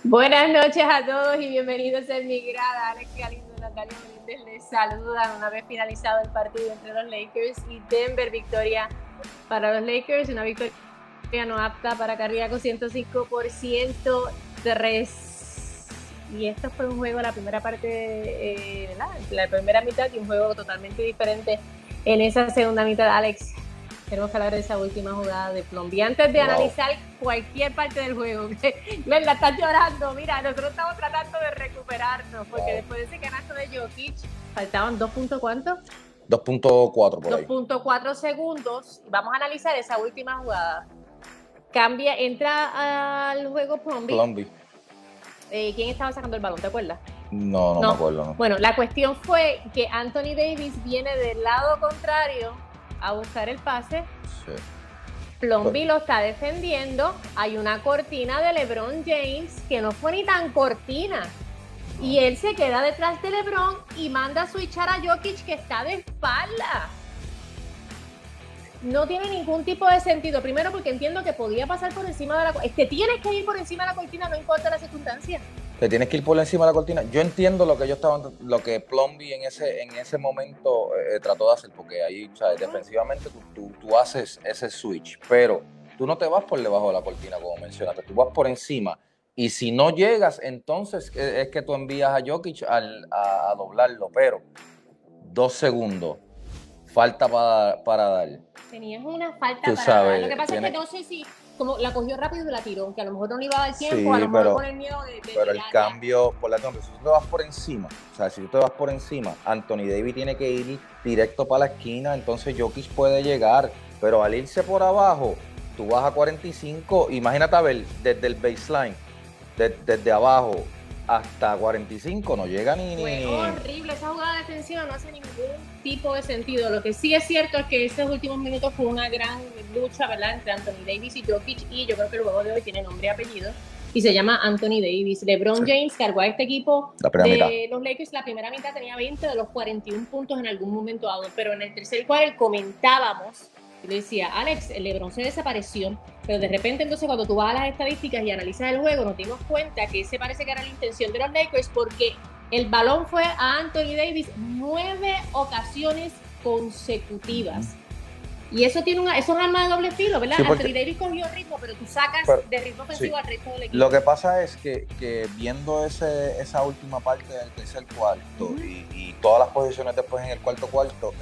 Buenas noches a todos y bienvenidos a mi grada. Alex Galindo y Natalia Meléndez les saludan una vez finalizado el partido entre los Lakers y Denver. Victoria para los Lakers, una victoria no apta para cardíaco, 105%, 103. Y esto fue un juego, la primera parte, la primera mitad, y un juego totalmente diferente en esa segunda mitad. Alex, queremos hablar de esa última jugada de Plumlee. Antes de analizar cualquier parte del juego, la estás llorando. Mira, nosotros estamos tratando de recuperarnos, porque después de ese canasto de Jokic, faltaban 2 puntos, ¿cuánto? 2.4 por ahí. 2.4 segundos. Vamos a analizar esa última jugada. Entra al juego Plumlee. ¿Quién estaba sacando el balón? ¿Te acuerdas? No me acuerdo. No. Bueno, la cuestión fue que Anthony Davis viene del lado contrario a buscar el pase. Sí. Plumlee lo está defendiendo. Hay una cortina de LeBron James que no fue ni tan cortina. Y él se queda detrás de LeBron y manda a switchar a Jokic, que está de espalda. No tiene ningún tipo de sentido. Primero, porque entiendo que podía pasar por encima de la cortina. Tienes que ir por encima de la cortina, no importa la circunstancia. Te tienes que ir por encima de la cortina. Yo entiendo lo que Plumlee en ese momento trató de hacer, porque ahí, o sea, defensivamente tú haces ese switch, pero tú no te vas por debajo de la cortina, como mencionaste, tú vas por encima. Y si no llegas, entonces es que tú envías a Jokic a doblarlo, pero 2 segundos, falta para dar. Tenías una falta Tú para sabes, dar. Lo que pasa es que no sé si como la cogió rápido y la tiró, aunque a lo mejor no le iba a dar tiempo, sí, a lo mejor con el miedo de pero el cambio, por la si tú te vas por encima, o sea, si tú te vas por encima, Anthony Davis tiene que ir directo para la esquina, entonces Jokic puede llegar, pero al irse por abajo, tú vas a 45, imagínate a ver, desde el baseline, desde abajo hasta 45, no llega ni... Fue horrible, esa jugada defensiva no hace ningún tipo de sentido. Lo que sí es cierto es que esos últimos minutos fue una gran lucha, ¿verdad?, entre Anthony Davis y Jokic, y yo creo que el juego de hoy tiene nombre y apellido, y se llama Anthony Davis. LeBron James cargó a este equipo de los Lakers. La primera mitad tenía 20 de los 41 puntos en algún momento dado, pero en el tercer cuarto comentábamos, y le decía, Alex, el LeBron se desapareció, pero de repente entonces cuando tú vas a las estadísticas y analizas el juego, nos dimos cuenta que ese parece que era la intención de los Lakers, porque el balón fue a Anthony Davis 9 ocasiones consecutivas. Y eso tiene eso es un arma de doble filo, ¿verdad? Sí, Anthony Davis cogió ritmo, pero tú sacas de ritmo ofensivo al resto del equipo. Lo que pasa es que viendo esa última parte del tercer cuarto y todas las posiciones después en el cuarto cuarto,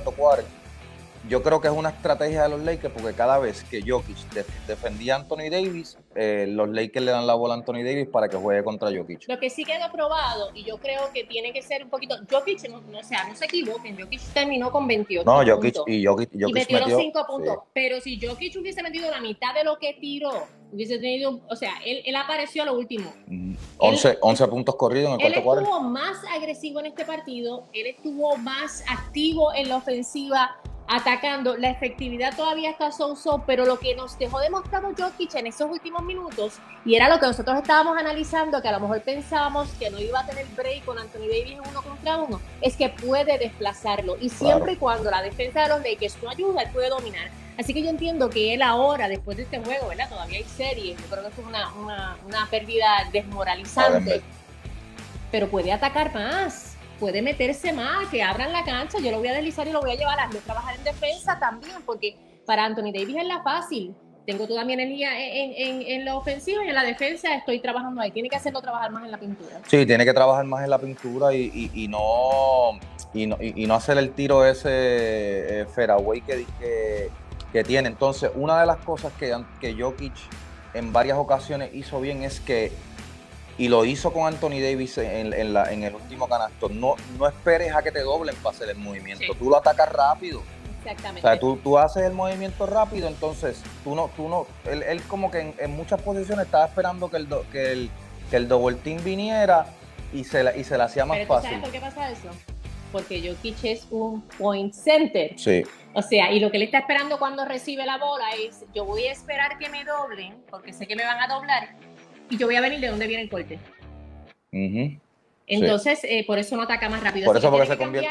yo creo que es una estrategia de los Lakers, porque cada vez que Jokic defendía a Anthony Davis, los Lakers le dan la bola a Anthony Davis para que juegue contra Jokic. Lo que sí quedó probado, y yo creo que tiene que ser un poquito... Jokic, no se equivoquen, Jokic terminó con 28 puntos. Jokic metió los 5 puntos. Sí. Pero si Jokic hubiese metido la mitad de lo que tiró, hubiese tenido... O sea, él apareció a lo último. 11 puntos corridos en el cuarto cuarto. Él estuvo más agresivo en este partido, él estuvo más activo en la ofensiva, atacando. La efectividad todavía está so-so, pero lo que nos dejó demostrado Jokic en esos últimos minutos, y era lo que nosotros estábamos analizando, que a lo mejor pensábamos que no iba a tener break con Anthony Davis en 1 contra 1, es que puede desplazarlo, y siempre y cuando la defensa de los Lakers no ayuda, él puede dominar. Así que yo entiendo que él ahora, después de este juego, ¿verdad?, todavía hay series, yo creo que esto es una pérdida desmoralizante, pero puede atacar más, puede meterse más, que abran la cancha. Yo lo voy a deslizar y lo voy a llevar a trabajar en defensa también, porque para Anthony Davis es la fácil. Tengo toda mi energía en la ofensiva, y en la defensa estoy trabajando ahí. Tiene que hacerlo trabajar más en la pintura. Sí, tiene que trabajar más en la pintura y no hacer el tiro ese fairway que tiene. Entonces, una de las cosas que Jokic en varias ocasiones hizo bien es que, y lo hizo con Anthony Davis en el último canasto, no esperes a que te doblen para hacer el movimiento. Sí. Tú lo atacas rápido. Exactamente. O sea, tú haces el movimiento rápido, entonces él como que en muchas posiciones estaba esperando que el double team viniera y se la hacía más fácil. ¿Sabes por qué pasa eso? Porque Jokic es un point center. Sí. O sea, y lo que él está esperando cuando recibe la bola es, yo voy a esperar que me doblen, porque sé que me van a doblar, y yo voy a venir de donde viene el corte. Entonces, por eso no ataca más rápido. Por eso, porque se convierte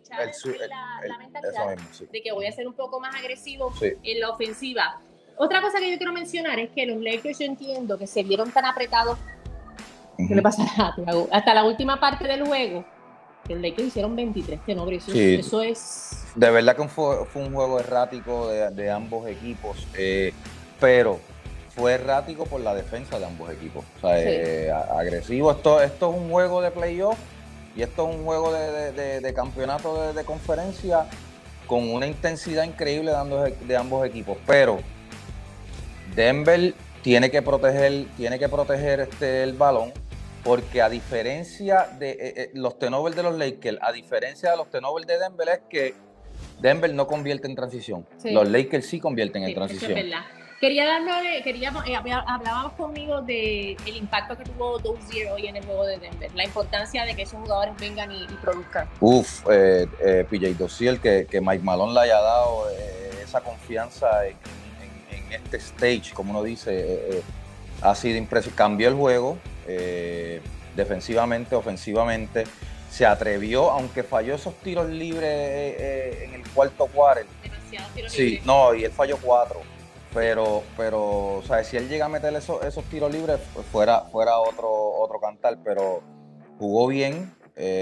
la mentalidad mismo, de que voy a ser un poco más agresivo en la ofensiva. Otra cosa que yo quiero mencionar es que los Lakers, yo entiendo que se vieron tan apretados ¿Qué le pasará a Thiago? Hasta la última parte del juego, que los Lakers hicieron 23 tenobres. Eso es... De verdad que fue un juego errático de ambos equipos, pero fue errático por la defensa de ambos equipos. O sea, agresivo. Esto es un juego de playoff y esto es un juego de campeonato de conferencia con una intensidad increíble de ambos equipos. Pero Denver tiene que proteger el balón, porque a diferencia de los turnovers de los Lakers, a diferencia de los turnovers de Denver, es que Denver no convierte en transición. Sí. Los Lakers sí convierten en transición. Eso es verdad. Hablábamos conmigo del impacto que tuvo Dozier hoy en el juego de Denver, la importancia de que esos jugadores vengan y produzcan. PJ Dozier, que Mike Malone le haya dado esa confianza en este stage, como uno dice, ha sido impresionante. Cambió el juego, defensivamente, ofensivamente. Se atrevió, aunque falló esos tiros libres en el cuarto quarter. Demasiados tiros libres. Sí, no, y él falló 4. Pero, o sea, si él llega a meter esos tiros libres, pues fuera otro cantar. Pero jugó bien.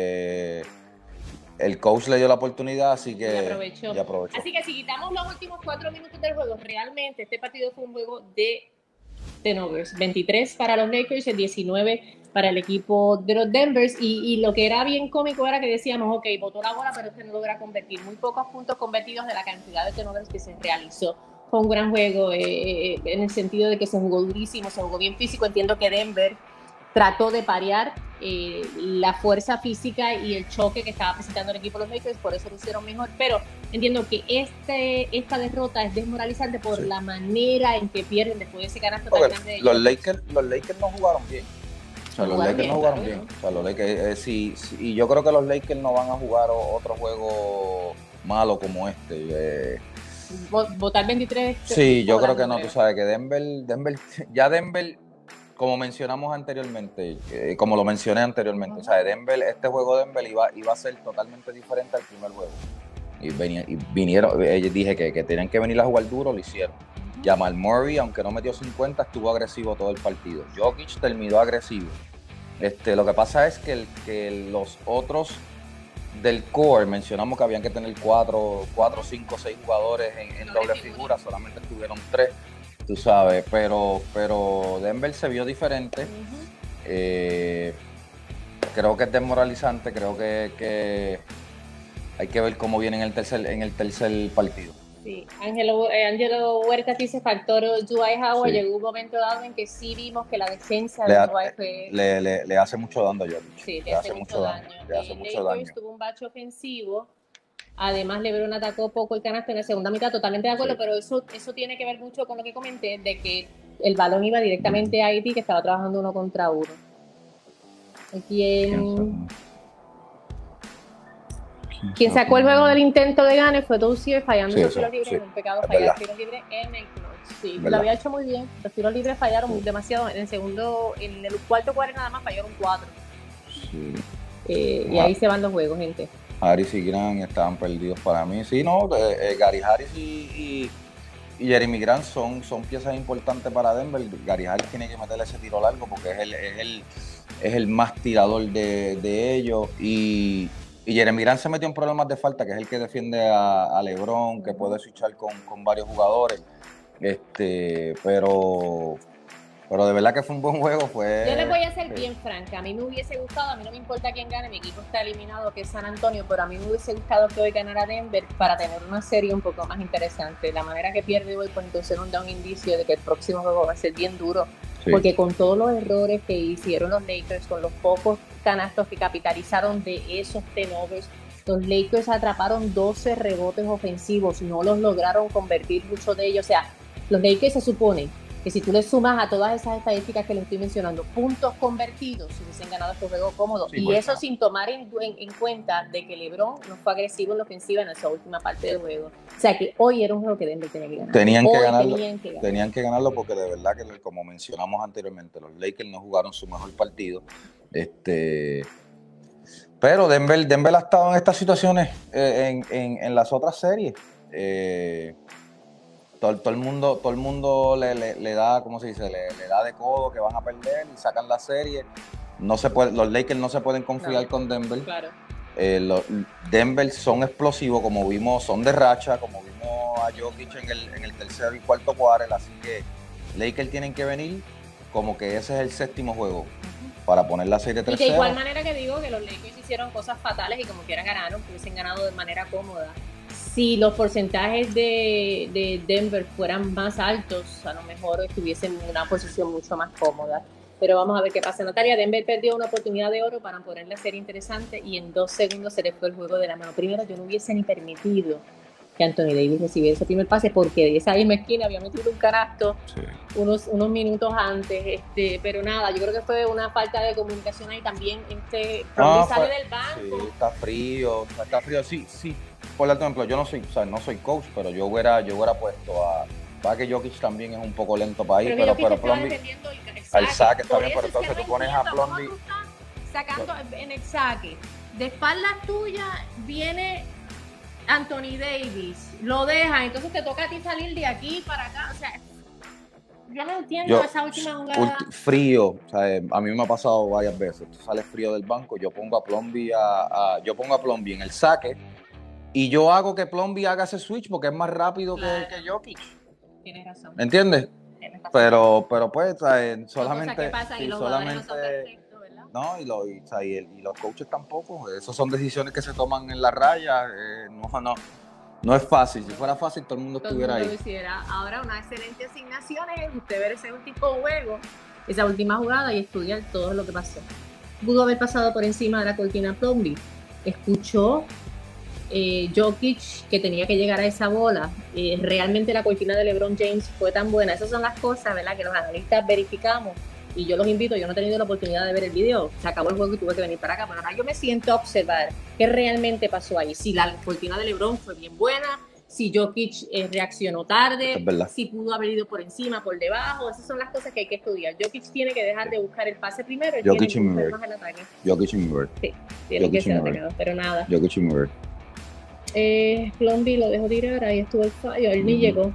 El coach le dio la oportunidad, así que y aprovechó. Así que si quitamos los últimos 4 minutos del juego, realmente este partido fue un juego de turnovers. 23 para los Lakers y 19 para el equipo de los Denvers. Y lo que era bien cómico era que decíamos, ok, botó la bola, pero es que no logra convertir. Muy pocos puntos convertidos de la cantidad de turnovers que se realizó. Fue un gran juego en el sentido de que se jugó durísimo, se jugó bien físico. Entiendo que Denver trató de parear la fuerza física y el choque que estaba presentando el equipo de los Lakers, por eso lo hicieron mejor, pero entiendo que esta derrota es desmoralizante por la manera en que pierden después de ese canasto tan grande de ellos. Los Lakers no jugaron bien. O sea, los Lakers no jugaron bien. O sea, los Lakers, y yo creo que los Lakers no van a jugar otro juego malo como este. Votar 23. Sí, yo creo que no. Tú sabes que Denver, como mencionamos anteriormente, como lo mencioné anteriormente, o sea, este juego de Denver iba a ser totalmente diferente al primer juego. Y vinieron, dije que tenían que venir a jugar duro, lo hicieron. Jamal Murray, aunque no metió 50, estuvo agresivo todo el partido. Jokic terminó agresivo. Lo que pasa es que los otros del core, mencionamos que habían que tener 4, 5, 6 jugadores en doble figura, solamente estuvieron 3. Tú sabes, pero Denver se vio diferente. Creo que es desmoralizante. Creo que hay que ver cómo viene en el tercer partido. Sí, Angelo Huerta dice factor Dwight Howard. Sí. Llegó un momento dado en que sí vimos que la defensa de Dwight fue... Le hace mucho daño a Jokic. Sí, le hace mucho daño. Le hace mucho daño. Tuvo un bache ofensivo. Además, LeBron atacó poco el canasto en la segunda mitad, totalmente de acuerdo, sí. Pero eso tiene que ver mucho con lo que comenté, de que el balón iba directamente a Haití, que estaba trabajando 1 contra 1. Quien sacó el juego del intento de gane fue Dozier, fallando los tiros libres, un pecado fallar tiros libres en el clutch. Sí, lo había hecho muy bien. Los tiros libres fallaron demasiado. En el cuarto cuarto nada más fallaron 4. Sí. Y ahí se van los juegos, gente. Harris y Grant estaban perdidos para mí. Sí, no, Gary Harris y Jeremy Grant son piezas importantes para Denver. Gary Harris tiene que meterle ese tiro largo porque es el más tirador de ellos. Y Jeremy Grant se metió en problemas de falta, que es el que defiende a LeBron, que puede switchar con varios jugadores. Pero de verdad que fue un buen juego. Yo les voy a ser bien franca. A mí me hubiese gustado, a mí no me importa quién gane, mi equipo está eliminado, que es San Antonio, pero a mí me hubiese gustado que hoy ganara Denver para tener una serie un poco más interesante. La manera que pierde hoy, pues entonces nos da un indicio de que el próximo juego va a ser bien duro. Sí. Porque con todos los errores que hicieron los Lakers, con los pocos canastos que capitalizaron de esos turnovers, los Lakers atraparon 12 rebotes ofensivos, no los lograron convertir muchos de ellos. O sea, los Lakers se supone que si tú le sumas a todas esas estadísticas que les estoy mencionando, puntos convertidos, se hubiesen ganado este juego cómodo. Sí, y eso sin tomar en cuenta de que LeBron no fue agresivo en la ofensiva en esa última parte del juego. O sea que hoy era un juego que Denver tenía que ganar. Tenían que ganarlo porque de verdad que, como mencionamos anteriormente, los Lakers no jugaron su mejor partido. Pero Denver ha estado en estas situaciones en las otras series. Todo el mundo le da, ¿cómo se dice? Le da de codo que van a perder y sacan la serie. los Lakers no se pueden confiar con Denver. Claro. Denver son explosivos, como vimos, son de racha, como vimos a Jokic en el tercer y cuarto quarter, así que Lakers tienen que venir como que ese es el séptimo juego para poner la serie 3-0. Y de igual manera que digo que los Lakers hicieron cosas fatales y como quiera ganaron, hubiesen ganado de manera cómoda. Si los porcentajes de Denver fueran más altos, a lo mejor estuviesen en una posición mucho más cómoda. Pero vamos a ver qué pasa. Natalia, Denver perdió una oportunidad de oro para poner la serie interesante y en 2 segundos se le fue el juego de la mano. Primero, yo no hubiese ni permitido que Anthony Davis recibiera ese primer pase porque de esa misma esquina había metido un canasto unos minutos antes. Pero nada, yo creo que fue una falta de comunicación ahí también. Sale del banco. Sí, está frío. Sí. Por ejemplo, yo no soy coach, pero yo hubiera puesto para que Jokic también es un poco lento para ir, pero Plumlee al saque está bien, pero entonces tú pones a Plumlee sacando en el saque. De espaldas tuyas viene Anthony Davis, lo deja, entonces te toca a ti salir de aquí para acá, o sea, yo no entiendo esa última jugada. Frío, o sea, a mí me ha pasado varias veces, tú sales frío del banco, yo pongo a Plumlee en el saque y yo hago que Plumlee haga ese switch porque es más rápido que Jokic. Tienes razón. ¿Entiendes? Pero pues, solamente... ¿Qué pasa? Y los jugadores no son perfectos, ¿verdad? No, y los coaches tampoco. Esas son decisiones que se toman en la raya. No es fácil. Si fuera fácil, todo el mundo estuviera ahí. Ahora, una excelente asignación es usted ver ese último juego, esa última jugada y estudiar todo lo que pasó. Pudo haber pasado por encima de la cortina Plumlee. Escuchó Jokic que tenía que llegar a esa bola. Realmente la cortina de LeBron James fue tan buena. Esas son las cosas, ¿verdad?, que los analistas verificamos. Y yo los invito, yo no he tenido la oportunidad de ver el video, se acabó el juego y tuve que venir para acá, pero ahora yo me siento a observar qué realmente pasó ahí, si la cortina de LeBron fue bien buena, si Jokic reaccionó tarde, si pudo haber ido por encima, por debajo. Esas son las cosas que hay que estudiar. Jokic tiene que dejar de buscar el pase primero, Jokic tiene que buscar más el ataque. Jokic y Murray. Sí, tiene que ser atacado, pero nada. Jokic y Murray. Plumlee lo dejó tirar, ahí estuvo el fallo, él ni llegó.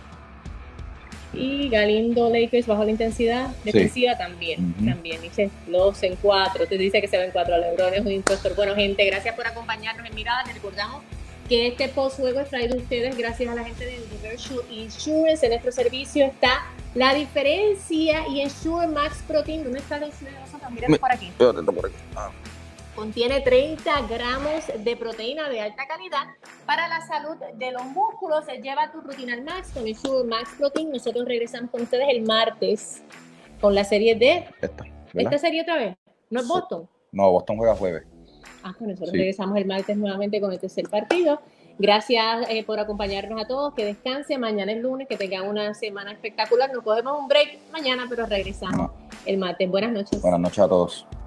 Y Galindo Lakers bajo la intensidad defensiva también dice los en 4, te dice que se ven 4, LeBron es un impostor. Bueno, gente, gracias por acompañarnos en Miradas. Les recordamos que este post-juego es traído a ustedes gracias a la gente de Universal Insurance. En nuestro servicio está la diferencia y Ensure Max Protein. ¿Dónde está el de nosotros? Mírenlo por aquí. Contiene 30 gramos de proteína de alta calidad para la salud de los músculos. Lleva tu rutina al max con Ensure Max Protein. Nosotros regresamos con ustedes el martes con la serie de... ¿Esta serie otra vez? ¿No es Boston? No, Boston juega jueves. Pues nosotros regresamos el martes nuevamente con el tercer partido. Gracias por acompañarnos a todos. Que descansen. Mañana es lunes. Que tengan una semana espectacular. Nos cogemos un break mañana, pero regresamos el martes. Buenas noches. Buenas noches a todos.